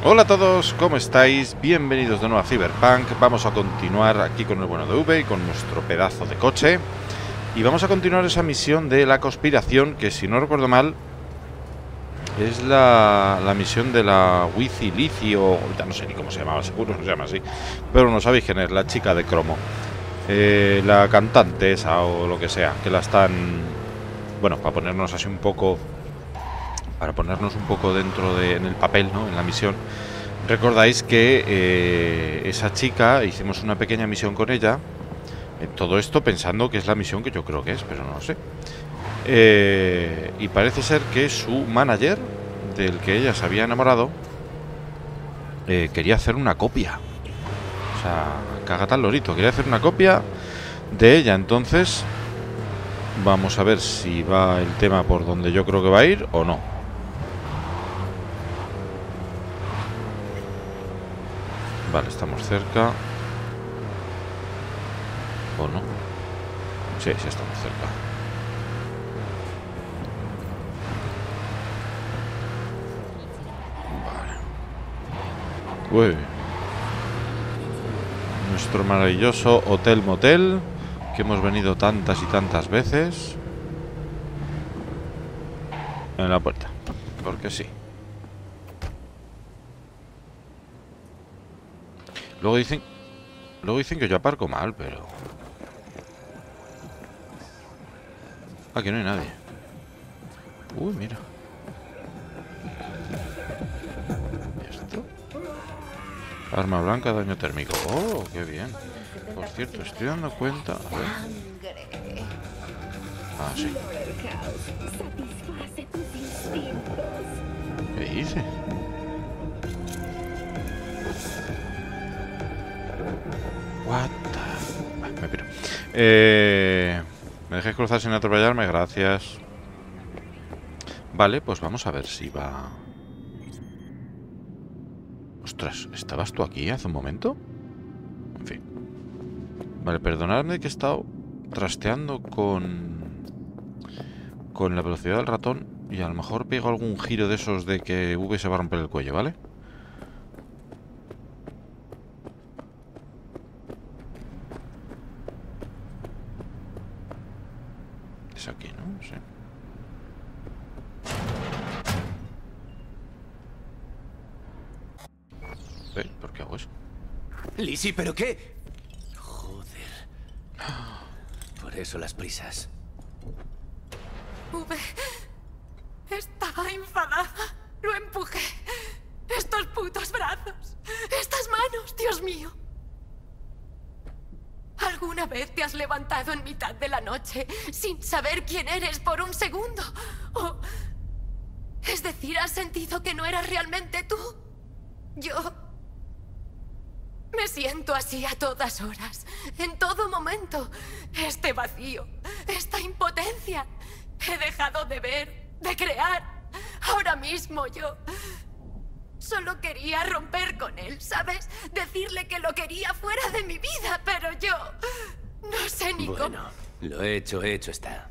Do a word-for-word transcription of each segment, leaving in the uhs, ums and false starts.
Hola a todos, ¿cómo estáis? Bienvenidos de nuevo a Cyberpunk. Vamos a continuar aquí con el bueno de V y con nuestro pedazo de coche. Y vamos a continuar esa misión de la conspiración, que si no recuerdo mal es la, la misión de la Wifi Lici, o ya no sé ni cómo se llamaba, seguro no se llama así. Pero no sabéis quién es, la chica de cromo. Eh, la cantante esa o lo que sea, que la están... Bueno, para ponernos así un poco... Para ponernos un poco dentro de, en el papel, ¿no? En la misión. Recordáis que eh, esa chica, hicimos una pequeña misión con ella. Eh, todo esto pensando que es la misión que yo creo que es, pero no lo sé. Eh, y parece ser que su manager, del que ella se había enamorado, eh, quería hacer una copia. O sea, cagata al lorito. Quería hacer una copia de ella. Entonces, vamos a ver si va el tema por donde yo creo que va a ir o no. Vale, estamos cerca. ¿O no? Sí, sí estamos cerca. Vale. Uy. Nuestro maravilloso hotel motel, que hemos venido tantas y tantas veces. En la puerta. Porque sí. Luego dicen... Luego dicen que yo aparco mal, pero... Aquí no hay nadie. Uy, mira. ¿Y esto? Arma blanca, daño térmico. Oh, qué bien. Por cierto, estoy dando cuenta... A ver. Ah, sí. ¿Qué hice? What the... Me piro. Eh... ¿Me dejáis cruzar sin atropellarme? Gracias. Vale, pues vamos a ver si va... Ostras, ¿estabas tú aquí hace un momento? En fin. Vale, perdonadme que he estado trasteando con... Con la velocidad del ratón y a lo mejor pego algún giro de esos de que V se va a romper el cuello, ¿vale? Es aquí, ¿no? Sí. ¿Eh? ¿Por qué hago eso? Lizzie, ¿pero qué? Joder. Por eso las prisas. V... Estaba enfadada. Lo empujé. Estos putos brazos. Estas manos, Dios mío. ¿Alguna vez te has levantado en mitad de la noche sin saber quién eres por un segundo? O... Es decir, ¿has sentido que no eras realmente tú? Yo... Me siento así a todas horas, en todo momento. Este vacío, esta impotencia. He dejado de ver, de crear. Ahora mismo yo... Solo quería romper con él, ¿sabes? Decirle que lo quería fuera de mi vida, pero yo... No sé ni cómo... Bueno, lo hecho, hecho está.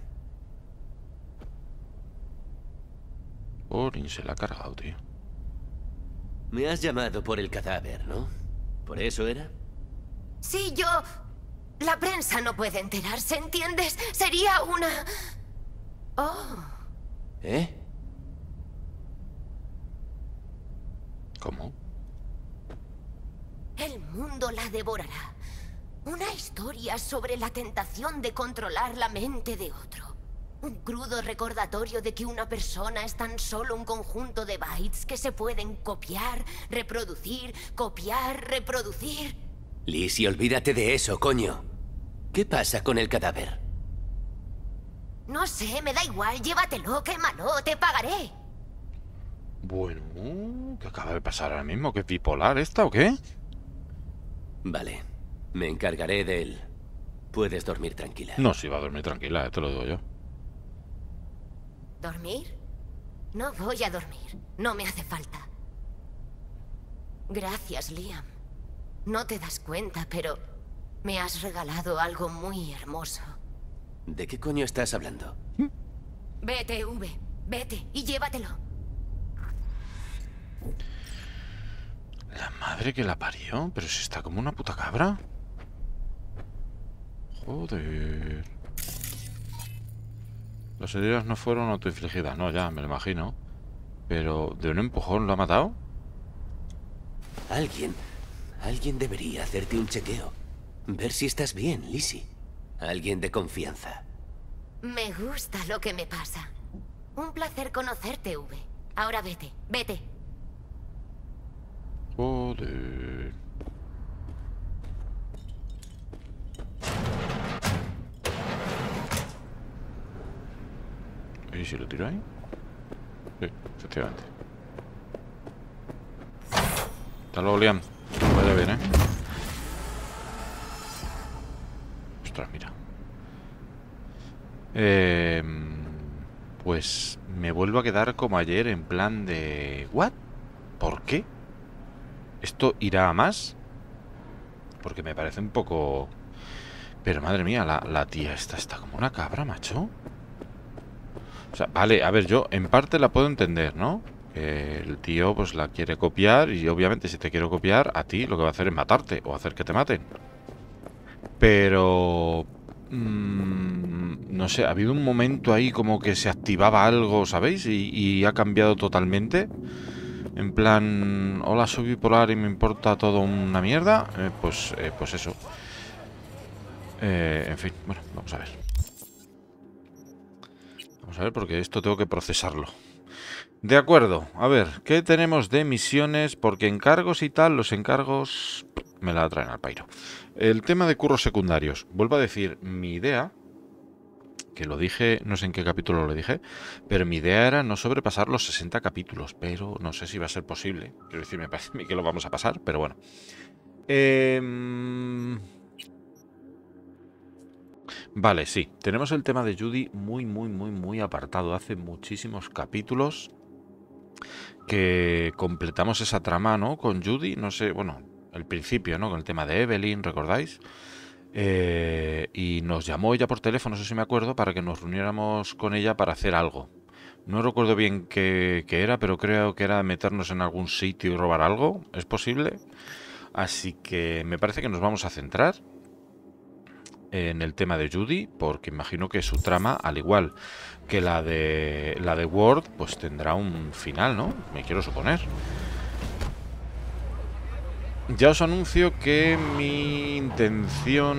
Orin se la ha cargado, tío. Me has llamado por el cadáver, ¿no? ¿Por eso era? Sí, yo... La prensa no puede enterarse, ¿entiendes? Sería una... Oh... ¿Eh? ¿Cómo? El mundo la devorará. Una historia sobre la tentación de controlar la mente de otro. Un crudo recordatorio de que una persona es tan solo un conjunto de bytes que se pueden copiar, reproducir, copiar, reproducir. Lizzie, olvídate de eso, coño. ¿Qué pasa con el cadáver? No sé, me da igual, llévatelo, quémalo, te pagaré. Bueno, ¿qué acaba de pasar ahora mismo? ¿Que es bipolar esta o qué? Vale, me encargaré de él. Puedes dormir tranquila. No, si va a dormir tranquila, te lo digo yo. ¿Dormir? No voy a dormir, no me hace falta. Gracias, Liam. No te das cuenta, pero me has regalado algo muy hermoso. ¿De qué coño estás hablando? Vete, V, vete y llévatelo. Madre que la parió. Pero si está como una puta cabra. Joder. Las heridas no fueron autoinfligidas. No, ya, me lo imagino. Pero, ¿de un empujón lo ha matado? Alguien... Alguien debería hacerte un chequeo. Ver si estás bien, Lizzie. Alguien de confianza. Me gusta lo que me pasa. Un placer conocerte, V. Ahora vete, vete. Joder. ¿Y si lo tiro ahí? Sí, efectivamente. Hasta luego, Liam. Vaya bien, ¿eh? Ostras, mira. Eh, pues me vuelvo a quedar como ayer en plan de... ¿What? ¿Por qué? ¿Esto irá a más? Porque me parece un poco... Pero madre mía, la, la tía esta está como una cabra, macho. O sea, vale, a ver, yo en parte la puedo entender, ¿no? Que el tío pues la quiere copiar y obviamente si te quiero copiar, a ti lo que va a hacer es matarte o hacer que te maten. Pero... Mmm, no sé, ha habido un momento ahí como que se activaba algo, ¿sabéis? Y, y ha cambiado totalmente. En plan, hola, soy bipolar y me importa todo una mierda. Eh, pues, eh, pues eso. Eh, en fin, bueno, vamos a ver. Vamos a ver porque esto tengo que procesarlo. De acuerdo, a ver, ¿qué tenemos de misiones? Porque encargos y tal, los encargos me la traen al pairo. El tema de curros secundarios. Vuelvo a decir, mi idea, que lo dije, no sé en qué capítulo lo dije, pero mi idea era no sobrepasar los sesenta capítulos, pero no sé si va a ser posible. Quiero decir, me parece a mí que lo vamos a pasar, pero bueno. Eh... Vale, sí, tenemos el tema de Judy muy, muy, muy, muy apartado. Hace muchísimos capítulos que completamos esa trama, ¿no? Con Judy, no sé, bueno, el principio, ¿no? Con el tema de Evelyn, ¿recordáis? Eh, y nos llamó ella por teléfono, eso sí me acuerdo, para que nos reuniéramos con ella para hacer algo. No recuerdo bien qué, qué era, pero creo que era meternos en algún sitio y robar algo. ¿Es posible? Así que me parece que nos vamos a centrar en el tema de Judy, porque imagino que su trama, al igual que la de la de Ward, pues tendrá un final, ¿no? Me quiero suponer. Ya os anuncio que mi intención...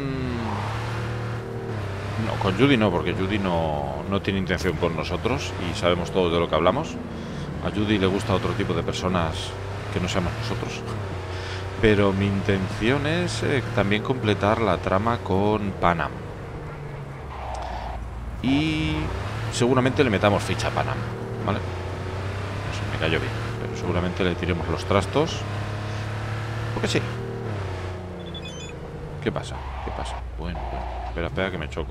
No, con Judy no, porque Judy no, no tiene intención con nosotros y sabemos todos de lo que hablamos. A Judy le gusta otro tipo de personas que no seamos nosotros. Pero mi intención es eh, también completar la trama con Panam. Y seguramente le metamos ficha a Panam, ¿vale? No sé, me cayó bien, pero seguramente le tiremos los trastos. Porque sí. ¿Qué pasa? ¿Qué pasa? Bueno, bueno. Espera, espera que me choco.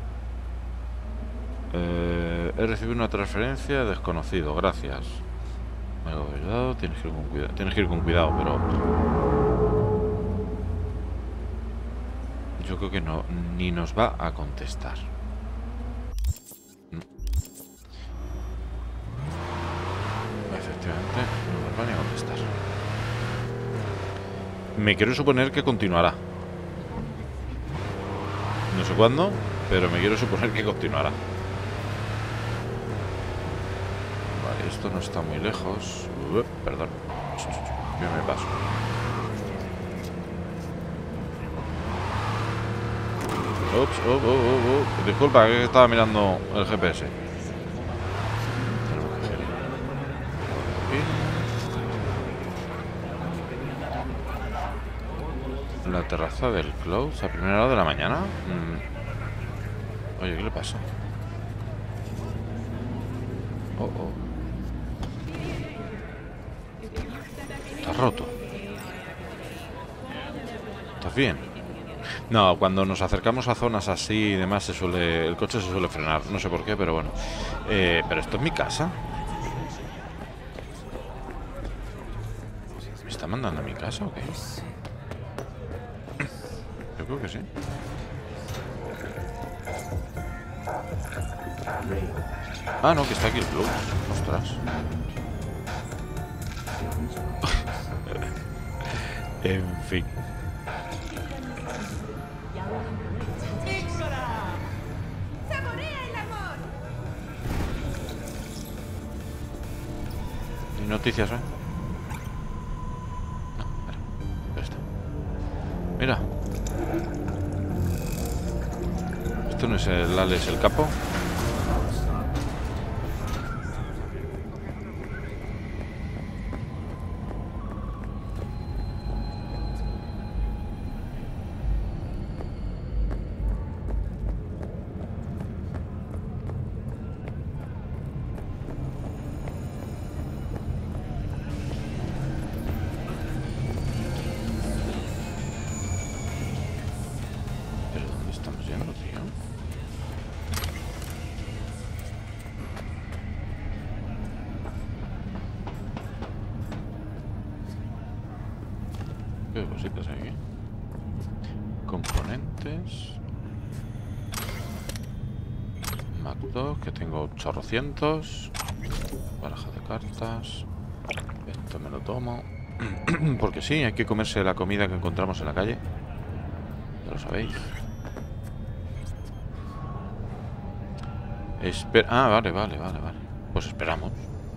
Eh, he recibido una transferencia desconocido, gracias. Me lo he ayudado, tienes que ir con cuidado, tienes que ir con cuidado, pero... Yo creo que no, ni nos va a contestar. No. Efectivamente, no nos va ni a contestar. Me quiero suponer que continuará. No sé cuándo, pero me quiero suponer que continuará. Vale, esto no está muy lejos. Uh, perdón. ¿Qué me paso? Ups, oh, oh, oh, oh. Disculpa, que estaba mirando el G P S. La terraza del Close a primera hora de la mañana. Mm. Oye, ¿qué le pasa? Oh, oh. Está roto. ¿Estás bien? No, cuando nos acercamos a zonas así y demás se suele, el coche se suele frenar. No sé por qué, pero bueno. Eh, pero esto es mi casa. ¿Me está mandando a mi casa o qué? Yo creo que sí. Ah, no, que está aquí el club. Ostras. En fin. ¿Hay noticias, eh? No, espera. Ya está. Mira. Esto no es el Alex el capo. ¿Qué cositas hay aquí? Componentes. MacDog, que tengo chorrocientos. Baraja de cartas. Esto me lo tomo. Porque sí, hay que comerse la comida que encontramos en la calle. Ya lo sabéis. Espera. Ah, vale, vale, vale, vale. Pues esperamos.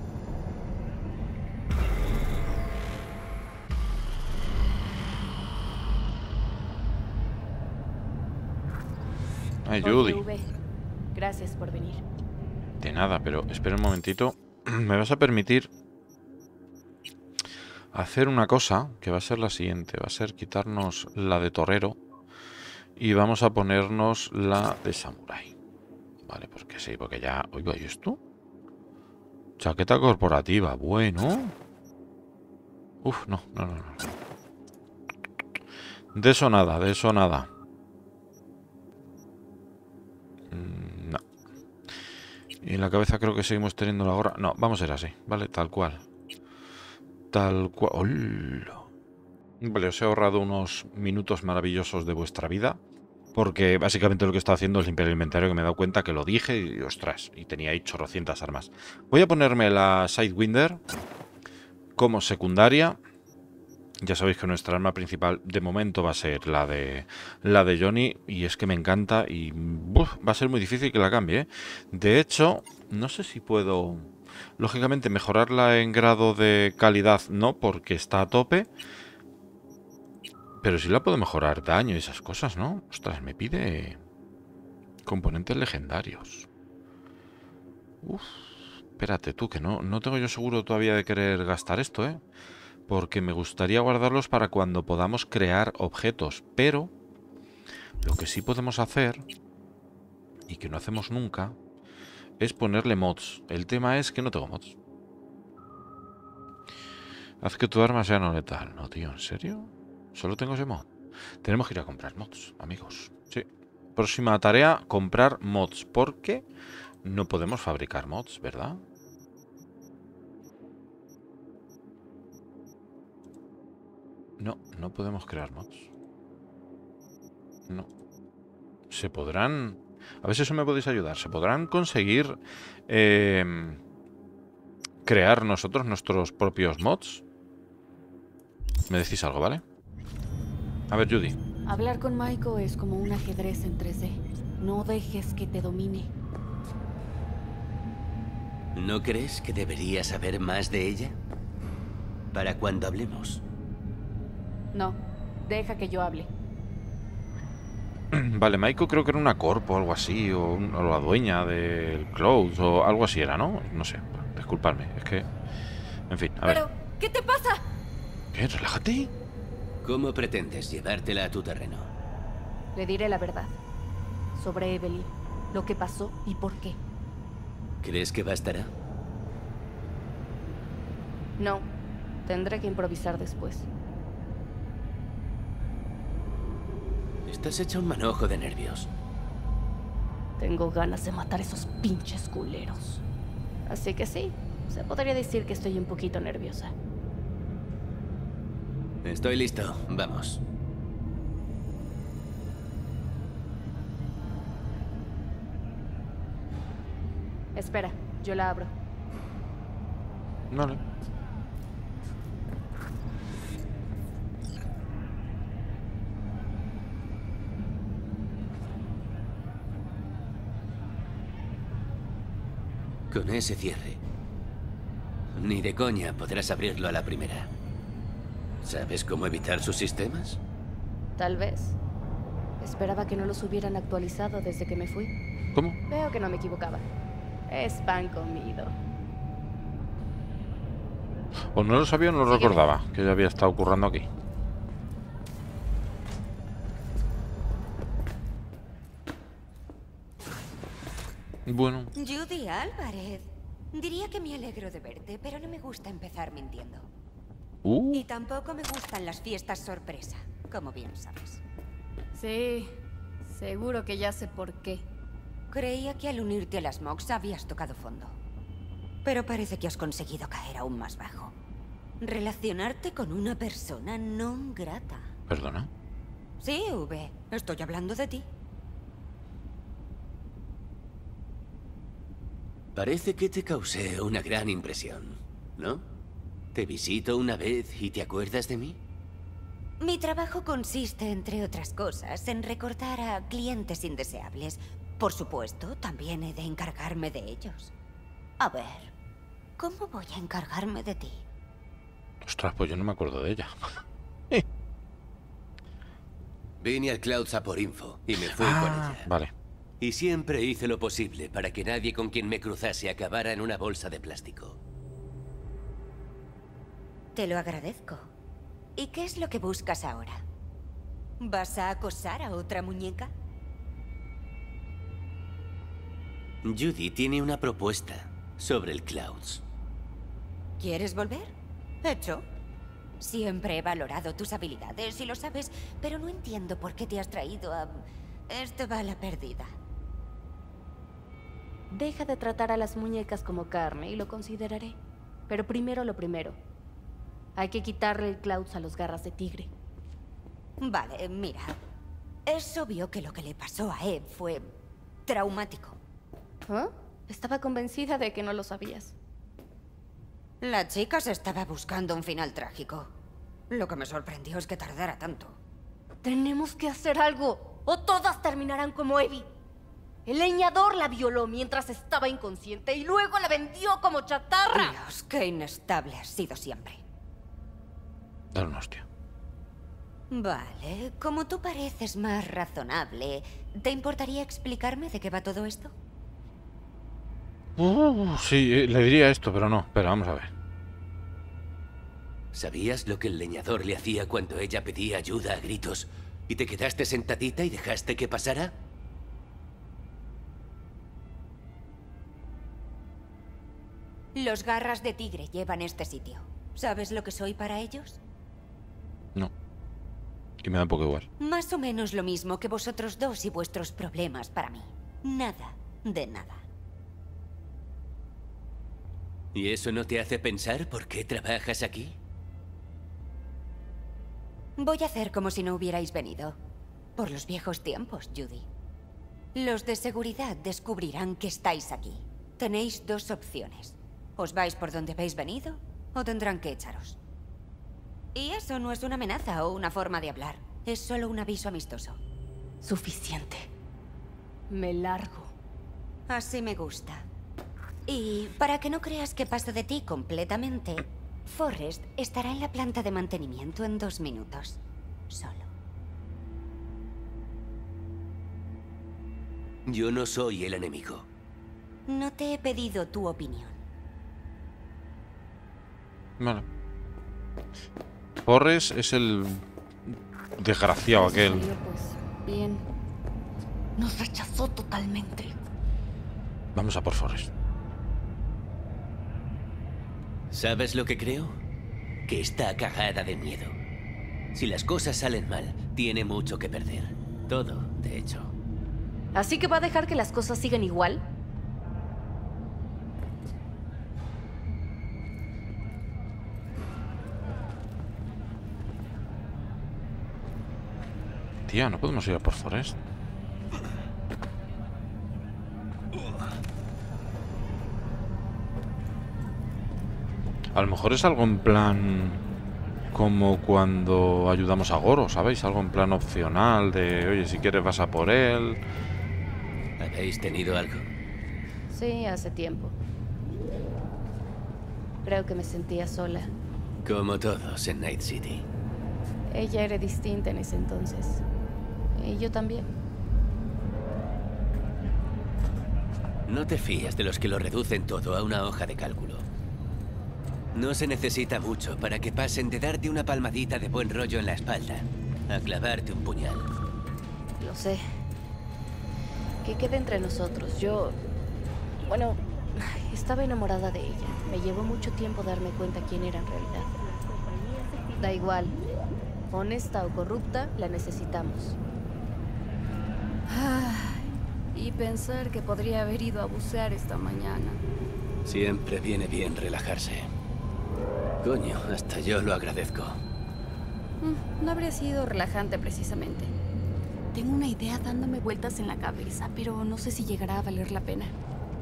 Ay, Judy. Gracias por venir. De nada, pero espera un momentito. Me vas a permitir hacer una cosa que va a ser la siguiente. Va a ser quitarnos la de torero y vamos a ponernos la de samurái. Vale, porque sí, porque ya... Oiga, ¿y esto? Chaqueta corporativa, bueno. Uf, no, no, no, no. De eso nada, de eso nada. No. Y en la cabeza creo que seguimos teniendo la gorra. No, vamos a ir así, ¿vale? Tal cual. Tal cual. ¡Hola! Vale, os he ahorrado unos minutos maravillosos de vuestra vida. Porque básicamente lo que estaba haciendo es limpiar el inventario, que me he dado cuenta que lo dije y ostras, y tenía ahí chorrocientas armas. Voy a ponerme la Sidewinder como secundaria. Ya sabéis que nuestra arma principal de momento va a ser la de la de Johnny. Y es que me encanta y uf, va a ser muy difícil que la cambie, ¿eh? De hecho, no sé si puedo... Lógicamente mejorarla en grado de calidad no, porque está a tope. Pero sí la puedo mejorar daño y esas cosas, ¿no? Ostras, me pide componentes legendarios. Uf, espérate tú, que no, no tengo yo seguro todavía de querer gastar esto, ¿eh? Porque me gustaría guardarlos para cuando podamos crear objetos. Pero lo que sí podemos hacer, y que no hacemos nunca, es ponerle mods. El tema es que no tengo mods. Haz que tu arma sea no letal. No, tío, ¿en serio? Solo tengo ese mod. Tenemos que ir a comprar mods, amigos. Sí. Próxima tarea, comprar mods. Porque no podemos fabricar mods, ¿verdad? No, no podemos crear mods. No. Se podrán... A ver si eso me podéis ayudar. ¿Se podrán conseguir eh, crear nosotros nuestros propios mods? Me decís algo, ¿vale? A ver, Judy. Hablar con Maiko es como un ajedrez en tres D. No dejes que te domine. ¿No crees que deberías saber más de ella? Para cuando hablemos. No, deja que yo hable. Vale, Maiko creo que era una corpo o algo así, o, un, o la dueña del Cloud, o algo así era, ¿no? No sé, disculpadme, es que... En fin, a ver. ¿Pero qué te pasa? ¿Qué? Relájate. ¿Cómo pretendes llevártela a tu terreno? Le diré la verdad. Sobre Evelyn, lo que pasó y por qué. ¿Crees que bastará? No, tendré que improvisar después. Estás hecha un manojo de nervios. Tengo ganas de matar a esos pinches culeros. Así que sí, se podría decir que estoy un poquito nerviosa. Estoy listo, vamos. Espera, yo la abro. Vale. Con ese cierre, ni de coña podrás abrirlo a la primera. ¿Sabes cómo evitar sus sistemas? Tal vez. Esperaba que no los hubieran actualizado desde que me fui. ¿Cómo? Veo que no me equivocaba. Es pan comido. O no lo sabía o no lo Sígueme. recordaba, que ya había estado currando aquí. Bueno, Judy Álvarez. Diría que me alegro de verte, pero no me gusta empezar mintiendo. uh, Y tampoco me gustan las fiestas sorpresa, como bien sabes. Sí, seguro que ya sé por qué. Creía que al unirte a las Mox habías tocado fondo. Pero parece que has conseguido caer aún más bajo. Relacionarte con una persona no grata. perdona. Sí, V. Estoy hablando de ti. Parece que te causé una gran impresión, ¿no? Te visito una vez y te acuerdas de mí. Mi trabajo consiste, entre otras cosas, en recortar a clientes indeseables. Por supuesto, también he de encargarme de ellos. A ver, ¿cómo voy a encargarme de ti? Ostras, pues yo no me acuerdo de ella. Vine al Clouds a por info y me fui con Ah, ella. vale. Y siempre hice lo posible para que nadie con quien me cruzase acabara en una bolsa de plástico. Te lo agradezco. ¿Y qué es lo que buscas ahora? ¿Vas a acosar a otra muñeca? Judy tiene una propuesta sobre el Clouds. ¿Quieres volver? Hecho. Siempre he valorado tus habilidades y lo sabes, pero no entiendo por qué te has traído a... Esto va a la pérdida. Deja de tratar a las muñecas como carne y lo consideraré. Pero primero lo primero. Hay que quitarle el Clouds a los garras de tigre. Vale, mira. Es obvio que lo que le pasó a Eve fue traumático. ¿Ah? Estaba convencida de que no lo sabías. La chica se estaba buscando un final trágico. Lo que me sorprendió es que tardara tanto. Tenemos que hacer algo, o todas terminarán como Evie. El leñador la violó mientras estaba inconsciente y luego la vendió como chatarra. Dios, qué inestable has sido siempre. Dale una hostia. Vale, como tú pareces más razonable, ¿te importaría explicarme de qué va todo esto? Uh, sí, eh, le diría esto, pero no. Pero vamos a ver. ¿Sabías lo que el leñador le hacía cuando ella pedía ayuda a gritos y te quedaste sentadita y dejaste que pasara? Los garras de tigre llevan este sitio. ¿Sabes lo que soy para ellos? No. Y me da un poco igual. Más o menos lo mismo que vosotros dos y vuestros problemas para mí. Nada de nada. ¿Y eso no te hace pensar por qué trabajas aquí? Voy a hacer como si no hubierais venido. Por los viejos tiempos, Judy. Los de seguridad descubrirán que estáis aquí. Tenéis dos opciones. Os vais por donde habéis venido o tendrán que echaros. Y eso no es una amenaza o una forma de hablar. Es solo un aviso amistoso. Suficiente. Me largo. Así me gusta. Y para que no creas que paso de ti completamente, Forrest estará en la planta de mantenimiento en dos minutos. Solo. Yo no soy el enemigo. No te he pedido tu opinión. Vale. Forrest es el desgraciado Eso aquel. salió, pues, bien. Nos rechazó totalmente. Vamos a por Forrest. ¿Sabes lo que creo? Que está cagada de miedo. Si las cosas salen mal, tiene mucho que perder. Todo, de hecho. ¿Así que va a dejar que las cosas sigan igual? Tía, no podemos ir a por Forrest. A lo mejor es algo en plan como cuando ayudamos a Goro, ¿sabéis? Algo en plan opcional de, oye, si quieres vas a por él. ¿Habéis tenido algo? Sí, hace tiempo. Creo que me sentía sola. Como todos en Night City. Ella era distinta en ese entonces. Y yo también. No te fías de los que lo reducen todo a una hoja de cálculo. No se necesita mucho para que pasen de darte una palmadita de buen rollo en la espalda a clavarte un puñal. Lo sé. Que quede entre nosotros. Yo... Bueno, estaba enamorada de ella. Me llevó mucho tiempo darme cuenta quién era en realidad. Da igual. Honesta o corrupta, la necesitamos. Ah, y pensar que podría haber ido a bucear esta mañana. Siempre viene bien relajarse. Coño, hasta yo lo agradezco. Mm, no habría sido relajante precisamente. Tengo una idea dándome vueltas en la cabeza, pero no sé si llegará a valer la pena.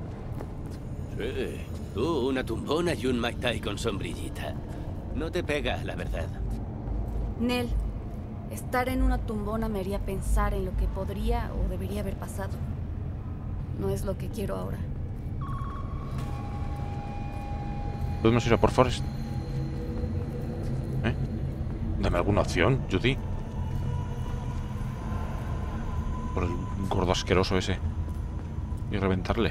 Sí. Tú, una tumbona y un Mai Tai con sombrillita. No te pega, la verdad. Nell, estar en una tumbona me haría pensar en lo que podría o debería haber pasado. No es lo que quiero ahora. ¿Podemos ir a por Forrest? ¿Eh? Dame alguna opción, Judy. Por el gordo asqueroso ese. Y reventarle.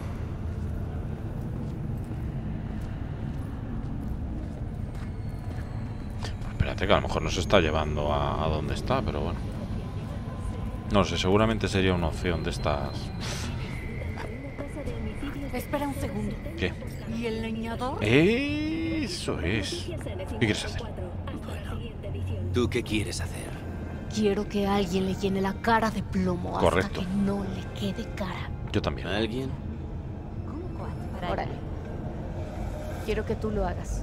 Espérate, que a lo mejor nos está llevando a, a donde está, pero bueno. No sé, seguramente sería una opción de estas. Espera un segundo. ¿Qué? ¿Y el leñador? Eso es. ¿Qué quieres hacer? Bueno, ¿tú qué quieres hacer? Quiero que alguien le llene la cara de plomo hasta Correcto. que no le quede cara. Yo también. ¿Alguien? Órale. Quiero que tú lo hagas.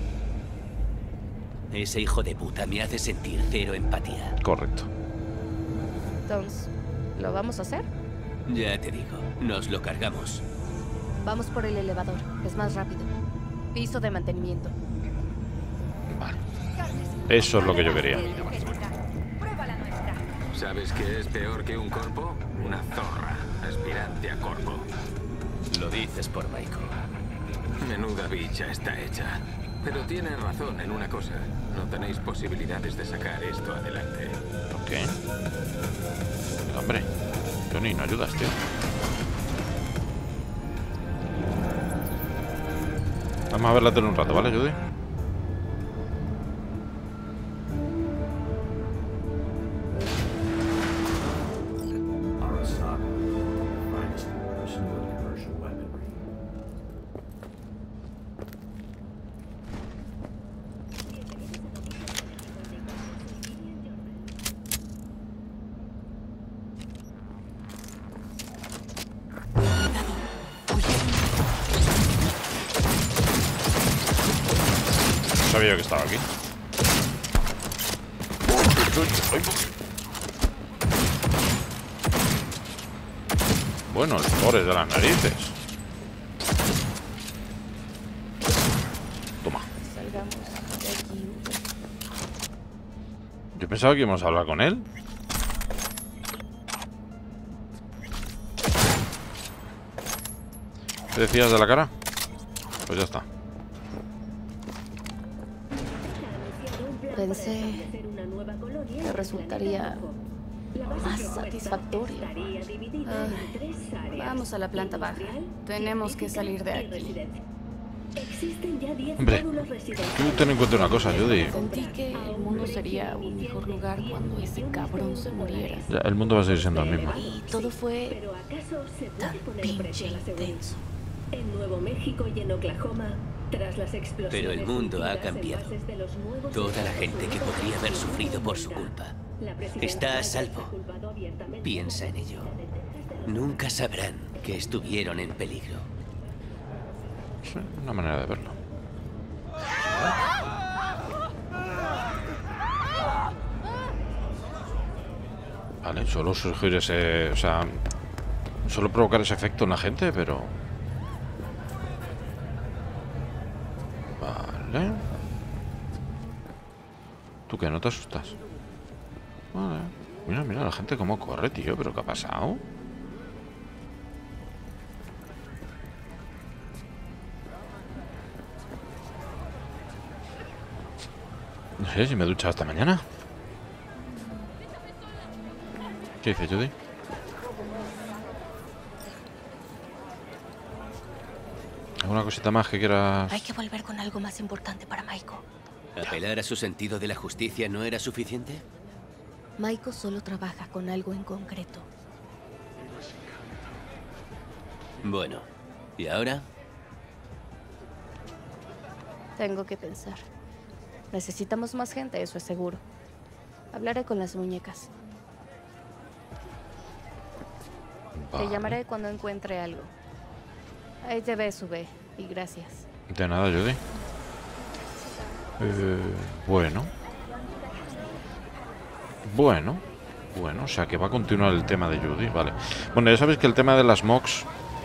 Ese hijo de puta me hace sentir cero empatía. Correcto. Entonces, ¿lo vamos a hacer? Ya te digo, nos lo cargamos. Vamos por el elevador. Es más rápido. Piso de mantenimiento. Vale. Eso es lo que yo quería. ¿Sabes qué es peor que un corpo? Una zorra, aspirante a corpo. Lo dices por Michael. Menuda bicha está hecha. Pero tienes razón en una cosa. No tenéis posibilidades de sacar esto adelante. ¿Qué? Hombre, Johnny, no ayudas, tío. Vamos a ver la tele un rato, ¿vale, Judy? Sabía yo que estaba aquí. Bueno, el Forrest de las narices. Toma. Salgamos de aquí. Yo pensaba que íbamos a hablar con él. ¿Qué decías de la cara? Pues ya está. Pensé que resultaría más satisfactorio. Ah, vamos a la planta baja. Tenemos que salir de aquí. Hombre, tú ten en cuenta una cosa, Judy. Sentí que el mundo sería un mejor lugar cuando ese cabrón se muriera. Ya, el mundo va a seguir siendo el mismo. Y todo fue tan pinche intenso. En Nuevo México y en Oklahoma, tras las explosiones. Pero el mundo ha surgidas en cambiado. bases de los nuevos Toda la estados gente que unidos podría haber sufrido por su culpa La presidenta está a Biden salvo. ha culpado abiertamente Piensa en ello. Nunca sabrán que estuvieron en peligro. Sí, una manera de verlo. Vale, solo surgir ese... O sea... Solo provocar ese efecto en la gente, pero... Vale. ¿Tú qué? ¿No te asustas? Vale. Mira, mira la gente cómo corre, tío. ¿Pero qué ha pasado? No sé si me he duchado esta mañana. ¿Qué dice Judy? ¿Alguna cosita más que quieras? Hay que volver con algo más importante para Maiko. ¿Apelar a su sentido de la justicia no era suficiente? Maiko solo trabaja con algo en concreto. Bueno, ¿y ahora? Tengo que pensar. Necesitamos más gente, eso es seguro. Hablaré con las muñecas. Vale. Te llamaré cuando encuentre algo. Ahí te ves, Sube, y gracias. De nada, Judy. Eh, bueno. Bueno. Bueno, o sea que va a continuar el tema de Judy, vale. Bueno, ya sabéis que el tema de las mocks,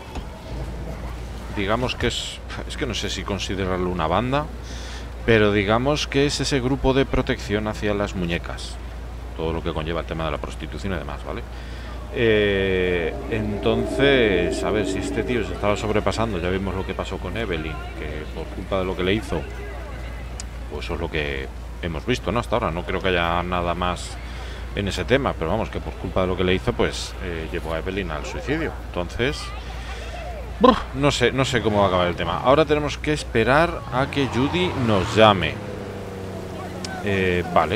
digamos que es... Es que no sé si considerarlo una banda, pero digamos que es ese grupo de protección hacia las muñecas. Todo lo que conlleva el tema de la prostitución y demás, ¿vale? Eh, entonces, a ver, si este tío se estaba sobrepasando, ya vimos lo que pasó con Evelyn, que por culpa de lo que le hizo, pues eso es lo que hemos visto, ¿no? Hasta ahora, no creo que haya nada más en ese tema, pero vamos, que por culpa de lo que le hizo, pues eh, llevó a Evelyn al suicidio. Entonces, ¡bruf! no sé, no sé cómo va a acabar el tema. Ahora tenemos que esperar a que Judy nos llame. Eh, vale.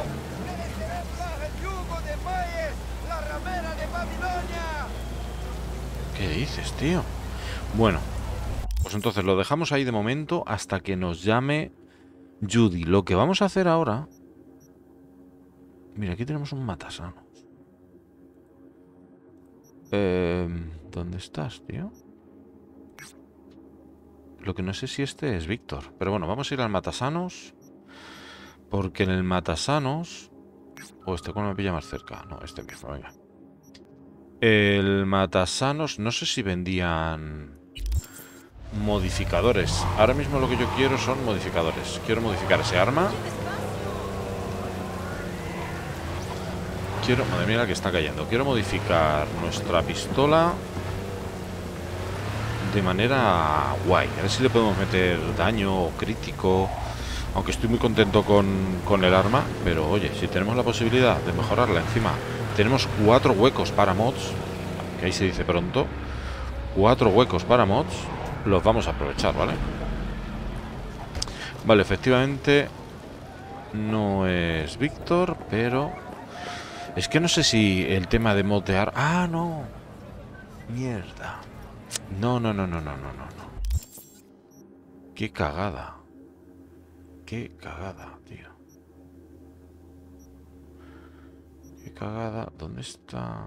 ¿Qué dices, tío? Bueno, pues entonces lo dejamos ahí de momento hasta que nos llame Judy. Lo que vamos a hacer ahora... Mira, aquí tenemos un matasanos. Eh, ¿Dónde estás, tío? Lo que no sé si este es Víctor. Pero bueno, vamos a ir al matasanos. Porque en el matasanos... O este, ¿cuál me pilla más cerca? No, este mismo, venga. El matasanos, no sé si vendían modificadores. Ahora mismo lo que yo quiero son modificadores. Quiero modificar ese arma. Quiero... Madre mía, la que está cayendo. Quiero modificar nuestra pistola de manera guay. A ver si le podemos meter daño crítico. Aunque estoy muy contento con, con el arma. Pero oye, si tenemos la posibilidad de mejorarla encima... Tenemos cuatro huecos para mods, que ahí se dice pronto. Cuatro huecos para mods. Los vamos a aprovechar, ¿vale? Vale, efectivamente no es Víctor, pero... Es que no sé si el tema de modear... ¡Ah, no! Mierda. No, no, no, no, no, no, no, no. Qué cagada. Qué cagada, tío. Qué cagada. ¿Dónde está?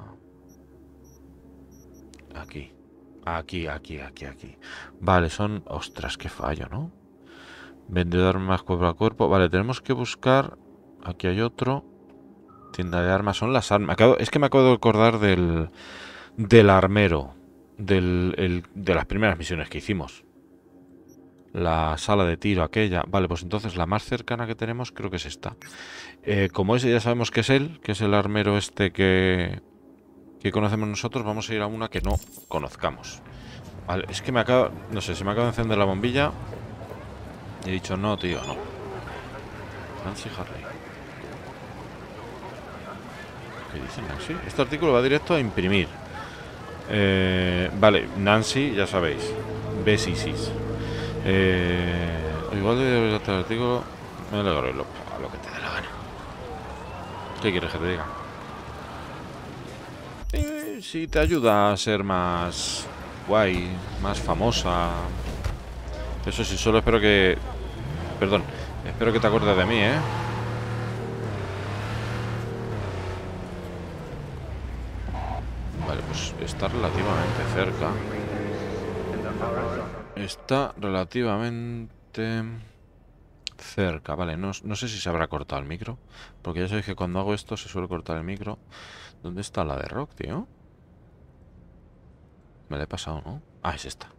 Aquí. Aquí, aquí, aquí, aquí. Vale, son... Ostras, qué fallo, ¿no? Vendedor más cuerpo a cuerpo. Vale, tenemos que buscar... Aquí hay otro. Tienda de armas. Son las armas. Acabo... Es que me acabo de acordar del... Del armero. Del... El... De las primeras misiones que hicimos. La sala de tiro aquella. Vale, pues entonces la más cercana que tenemos creo que es esta. Eh, como ese ya sabemos que es él, que es el armero este que, que conocemos nosotros, vamos a ir a una que no conozcamos. Vale, es que me acaba... No sé, se me acaba de encender la bombilla. Y he dicho, no, tío, no. Nancy Harley. ¿Qué dice Nancy? Este artículo va directo a imprimir. Eh, vale, Nancy, ya sabéis. Besisis. Eh, igual de este artículo me alegro lo, a lo que te dé la gana. ¿Qué quieres que te diga? Eh, si te ayuda a ser más guay, más famosa. Eso sí, solo espero que... Perdón, espero que te acuerdes de mí, ¿eh? Vale, pues está relativamente cerca. Está relativamente cerca, vale, no, no sé si se habrá cortado el micro. Porque ya sabéis que cuando hago esto se suele cortar el micro. ¿Dónde está la de Rock, tío? Me la he pasado, ¿no? Ah, es esta.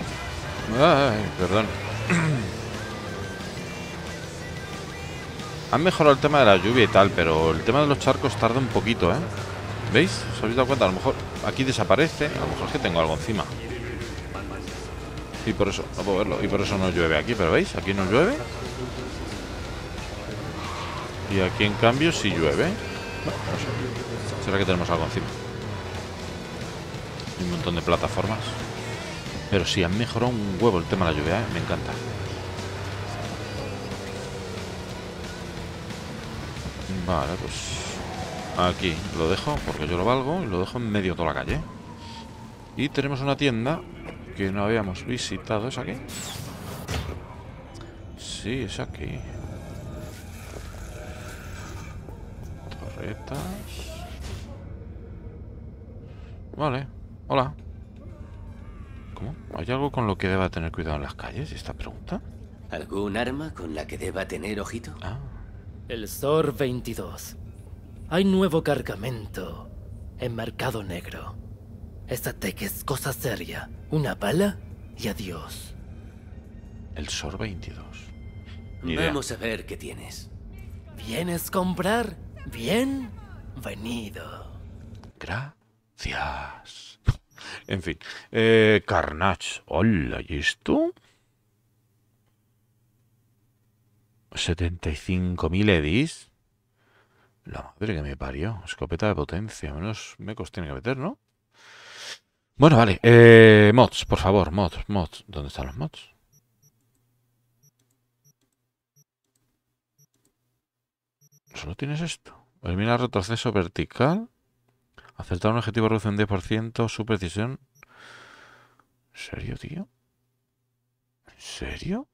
Ay, perdón. Han mejorado el tema de la lluvia y tal, pero el tema de los charcos tarda un poquito, ¿eh? ¿Veis? ¿Os habéis dado cuenta? A lo mejor aquí desaparece. A lo mejor es que tengo algo encima. Y por eso, no puedo verlo. Y por eso no llueve aquí, pero ¿veis? Aquí no llueve. Y aquí en cambio sí llueve. Bueno, no sé. ¿Será que tenemos algo encima? Hay un montón de plataformas. Pero sí, han mejorado un huevo el tema de la lluvia, ¿eh? Me encanta. Vale, pues aquí lo dejo porque yo lo valgo y lo dejo en medio de toda la calle. Y tenemos una tienda que no habíamos visitado. ¿Es aquí? Sí, es aquí. Torretas. Vale, hola. ¿Cómo? ¿Hay algo con lo que deba tener cuidado en las calles? ¿Y esta pregunta? ¿Algún arma con la que deba tener ojito? Ah. El S O R veintidós. Hay nuevo cargamento en Mercado Negro. Esta tech es cosa seria. Una bala y adiós. El S O R veintidós. Ni idea. Vamos a ver qué tienes. ¿Vienes a comprar? Bien venido. Gracias. En fin. Eh, Carnage. Hola, ¿y esto? setenta y cinco mil edis. La madre que me parió. Escopeta de potencia. Menos mecos tiene que meter, ¿no? Bueno, vale. Eh, mods, por favor. Mods, mods. ¿Dónde están los mods? ¿Solo tienes esto? Elimina retroceso vertical. Acertar un objetivo reduce un diez por ciento. Su precisión. ¿En serio, tío? ¿En serio?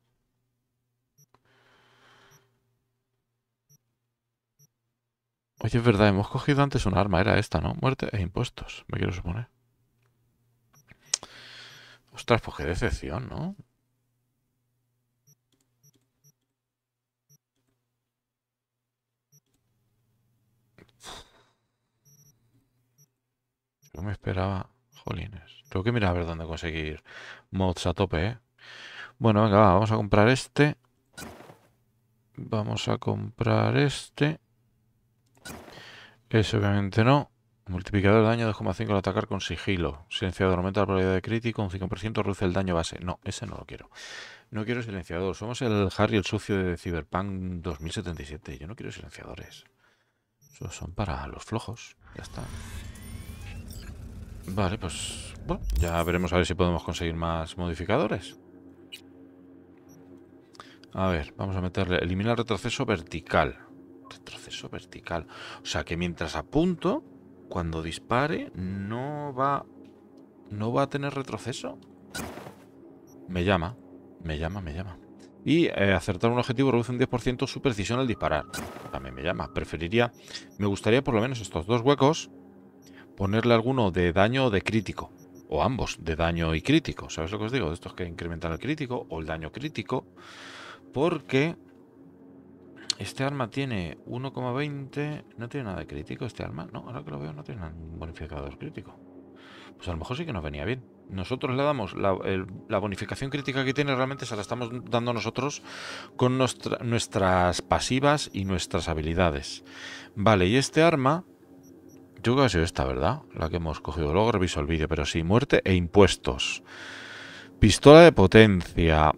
Oye, es verdad, hemos cogido antes un arma, era esta, ¿no? Muerte e impuestos, me quiero suponer. Ostras, pues qué decepción, ¿no? Yo me esperaba... Jolines. Tengo que mirar a ver dónde conseguir mods a tope, ¿eh? Bueno, venga, va, vamos a comprar este. Vamos a comprar este. Ese obviamente no. Multiplicador de daño dos coma cinco al atacar con sigilo. Silenciador aumenta la probabilidad de crítico un cinco por ciento, reduce el daño base. No, ese no lo quiero. No quiero silenciador. Somos el Harry el sucio de Cyberpunk dos mil setenta y siete. Yo no quiero silenciadores. Esos son para los flojos. Ya está. Vale, pues... Bueno, ya veremos a ver si podemos conseguir más modificadores. A ver, vamos a meterle... Eliminar retroceso vertical. Retroceso vertical. O sea que mientras apunto, cuando dispare, no va... ¿No va a tener retroceso? Me llama. Me llama, me llama. Y eh, acertar un objetivo reduce un diez por ciento su precisión al disparar. También me llama. Preferiría... Me gustaría por lo menos estos dos huecos ponerle alguno de daño o de crítico. O ambos, de daño y crítico. ¿Sabes lo que os digo? De estos que incrementan el crítico o el daño crítico. Porque... Este arma tiene uno coma veinte. No tiene nada de crítico este arma. No, ahora que lo veo no tiene un bonificador crítico. Pues a lo mejor sí que nos venía bien. Nosotros le damos la, el, la bonificación crítica que tiene, realmente se la estamos dando nosotros con nuestra, nuestras pasivas y nuestras habilidades. Vale, y este arma, yo creo que ha sido esta, ¿verdad? La que hemos cogido. Luego reviso el vídeo, pero sí, muerte e impuestos. Pistola de potencia.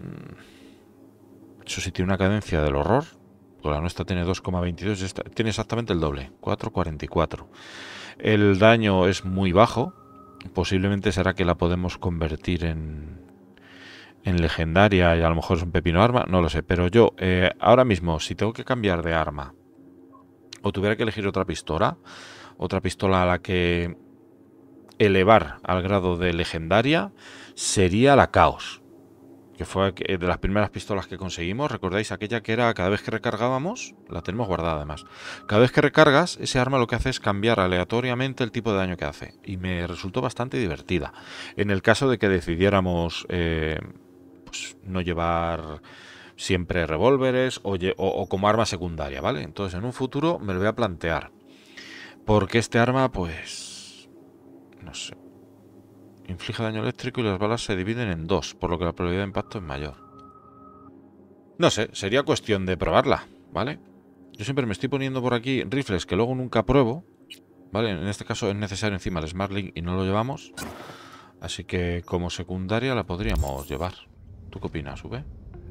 Eso sí tiene una cadencia del horror. Pues la nuestra tiene dos coma veintidós, esta tiene exactamente el doble, cuatro coma cuarenta y cuatro. El daño es muy bajo. Posiblemente será que la podemos convertir en, en legendaria y a lo mejor es un pepino arma, no lo sé. Pero yo, eh, ahora mismo, si tengo que cambiar de arma o tuviera que elegir otra pistola, otra pistola a la que elevar al grado de legendaria, sería la Caos. Que fue de las primeras pistolas que conseguimos. ¿Recordáis aquella que era cada vez que recargábamos? La tenemos guardada además. Cada vez que recargas, ese arma lo que hace es cambiar aleatoriamente el tipo de daño que hace. Y me resultó bastante divertida. En el caso de que decidiéramos eh, pues, no llevar siempre revólveres o, o, o como arma secundaria, ¿vale? Entonces en un futuro me lo voy a plantear. Porque este arma, pues... no sé. Inflige daño eléctrico y las balas se dividen en dos, por lo que la probabilidad de impacto es mayor. No sé, sería cuestión de probarla, ¿vale? Yo siempre me estoy poniendo por aquí rifles que luego nunca pruebo. Vale, en este caso es necesario encima el Smartlink y no lo llevamos. Así que como secundaria la podríamos llevar. ¿Tú qué opinas, V?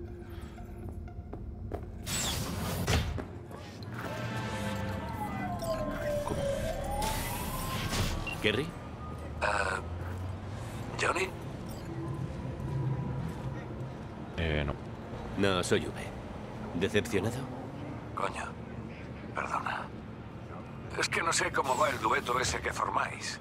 ¿Cómo? ¿Kerry? Uh, ¿Johnny? Eh, no. No, soy V. ¿Decepcionado? Coño, perdona. Es que no sé cómo va el dueto ese que formáis.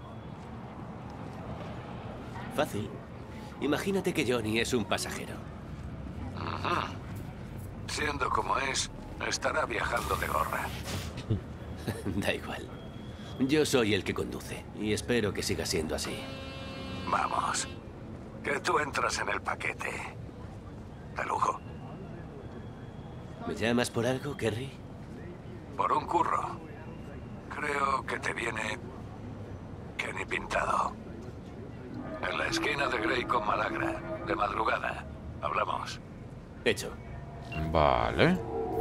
Fácil. Imagínate que Johnny es un pasajero. Uh-huh. Siendo como es, estará viajando de gorra. Da igual. Yo soy el que conduce y espero que siga siendo así. Vamos, que tú entras en el paquete. De lujo. ¿Me llamas por algo, Kerry? Por un curro. Creo que te viene que ni pintado. En la esquina de Grey con Malagra, de madrugada. Hablamos. Hecho. Vale.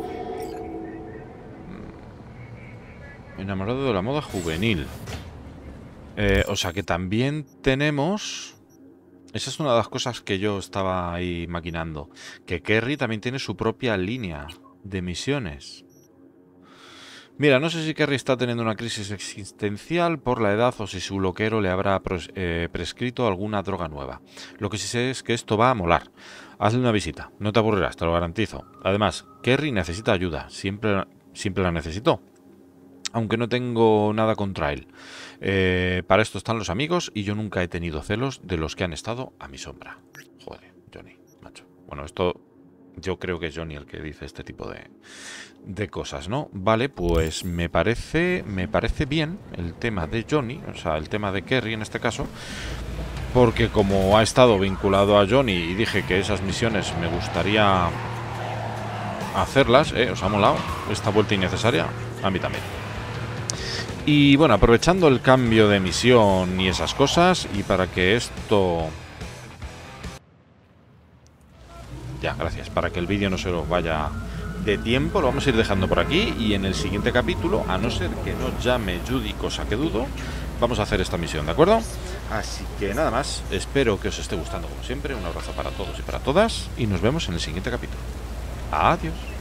Enamorado de la moda juvenil. Eh, o sea que también tenemos... Esa es una de las cosas que yo estaba ahí maquinando. Que Kerry también tiene su propia línea de misiones. Mira, no sé si Kerry está teniendo una crisis existencial por la edad o si su loquero le habrá pres eh, prescrito alguna droga nueva. Lo que sí sé es que esto va a molar. Hazle una visita, no te aburrirás, te lo garantizo. Además, Kerry necesita ayuda, siempre, siempre la necesitó. Aunque no tengo nada contra él. Eh, para esto están los amigos y yo nunca he tenido celos de los que han estado a mi sombra. Joder, Johnny, macho. Bueno, esto yo creo que es Johnny el que dice este tipo de, de cosas, ¿no? Vale, pues me parece, me parece bien el tema de Johnny, o sea, el tema de Kerry en este caso, porque como ha estado vinculado a Johnny y dije que esas misiones me gustaría hacerlas, ¿eh? ¿Os ha molado esta vuelta innecesaria? A mí también. Y bueno, aprovechando el cambio de misión y esas cosas, y para que esto... Ya, gracias. Para que el vídeo no se nos vaya de tiempo, lo vamos a ir dejando por aquí. Y en el siguiente capítulo, a no ser que no llame Judy, cosa que dudo, vamos a hacer esta misión, ¿de acuerdo? Así que nada más, espero que os esté gustando como siempre. Un abrazo para todos y para todas, y nos vemos en el siguiente capítulo. Adiós.